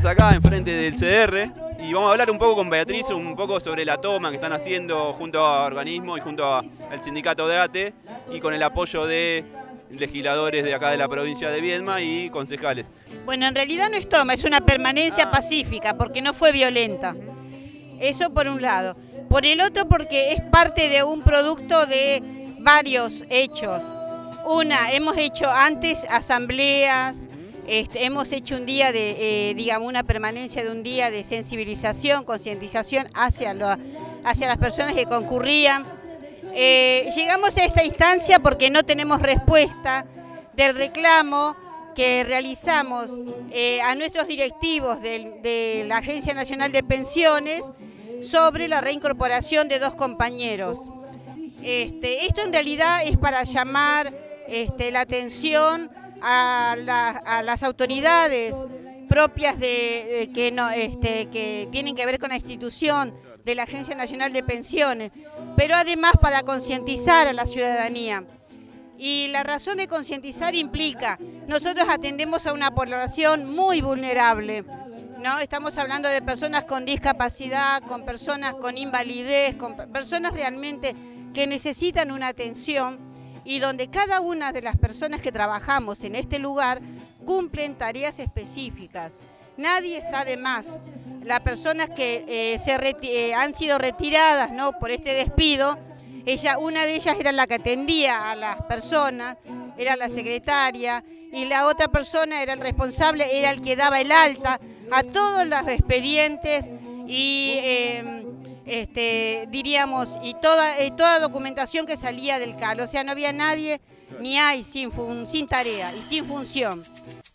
acá enfrente del CDR y vamos a hablar un poco con Beatriz, un poco sobre la toma que están haciendo junto a organismos y junto al sindicato de ATE y con el apoyo de legisladores de acá de la provincia de Viedma y concejales. Bueno, en realidad no es toma, es una permanencia pacífica porque no fue violenta. Eso por un lado. Por el otro porque es parte de un producto de varios hechos. Hemos hecho antes asambleas, hemos hecho un día de, una permanencia de un día de sensibilización, concientización hacia las personas que concurrían. Llegamos a esta instancia porque no tenemos respuesta del reclamo que realizamos a nuestros directivos de la Agencia Nacional de Pensiones sobre la reincorporación de 2 compañeros. Esto en realidad es para llamar la atención a las autoridades propias que tienen que ver con la institución de la Agencia Nacional de Pensiones, pero además para concientizar a la ciudadanía. Y la razón de concientizar implica, nosotros atendemos a una población muy vulnerable, ¿no? Estamos hablando de personas con discapacidad, con personas con invalidez, con personas realmente que necesitan una atención y donde cada una de las personas que trabajamos en este lugar cumplen tareas específicas. Nadie está de más. Las personas que han sido retiradas, ¿no?, por este despido, una de ellas era la que atendía a las personas, era la secretaria, y la otra persona era el responsable, era el que daba el alta a todos los expedientes y y toda documentación que salía del CAL. O sea, no había nadie, ni hay sin tarea y sin función.